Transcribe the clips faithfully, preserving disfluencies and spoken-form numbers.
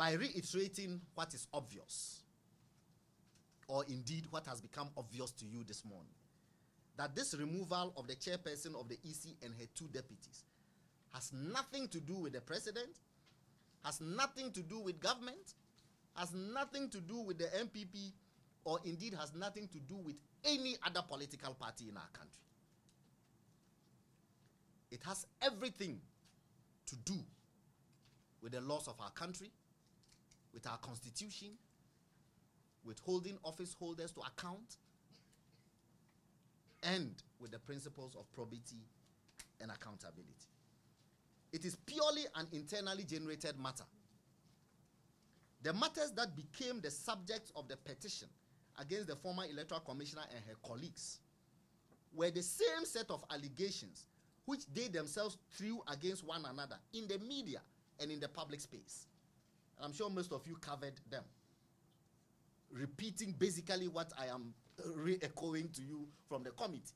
by reiterating what is obvious, or indeed what has become obvious to you this morning, that this removal of the chairperson of the E C and her two deputies has nothing to do with the president, has nothing to do with government, has nothing to do with the N P P, or indeed has nothing to do with any other political party in our country. It has everything to do with the laws of our country, with our constitution, with holding office holders to account, and with the principles of probity and accountability. It is purely an internally generated matter. The matters that became the subject of the petition against the former Electoral Commissioner and her colleagues were the same set of allegations which they themselves threw against one another in the media and in the public space. And I'm sure most of you covered them, repeating basically what I am re-echoing to you from the committee.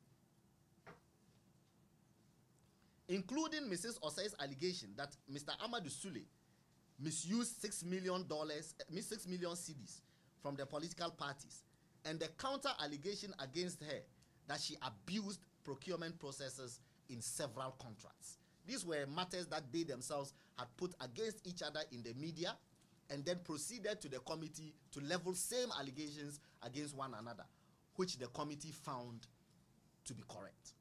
Including Missus Osei's allegation that Mister Amadou Sule misused six million dollars, six million C Ds from the political parties, and the counter allegation against her that she abused procurement processes in several contracts. These were matters that they themselves had put against each other in the media, and then proceeded to the committee to level same allegations against one another, which the committee found to be correct.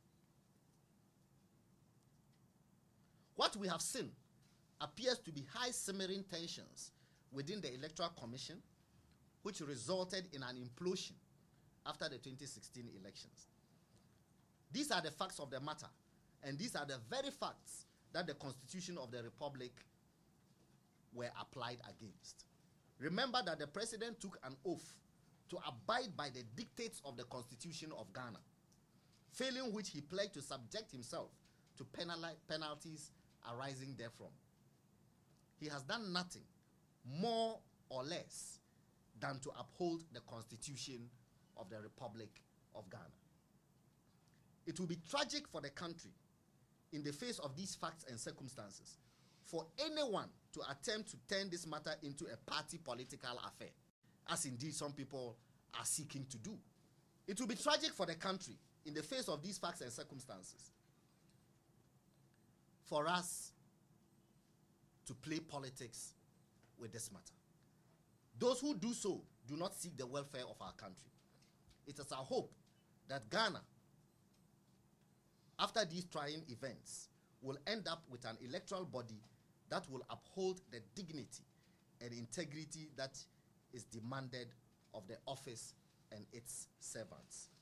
What we have seen appears to be high simmering tensions within the Electoral Commission, which resulted in an implosion after the twenty sixteen elections. These are the facts of the matter, and these are the very facts that the Constitution of the Republic were applied against. Remember that the President took an oath to abide by the dictates of the Constitution of Ghana, failing which he pledged to subject himself to penalties arising therefrom. He has done nothing more or less than to uphold the Constitution of the Republic of Ghana. It will be tragic for the country, in the face of these facts and circumstances, for anyone to attempt to turn this matter into a party political affair, as indeed some people are seeking to do. It will be tragic for the country, in the face of these facts and circumstances, for us to play politics with this matter. Those who do so do not seek the welfare of our country. It is our hope that Ghana, after these trying events, will end up with an electoral body that will uphold the dignity and integrity that is demanded of the office and its servants.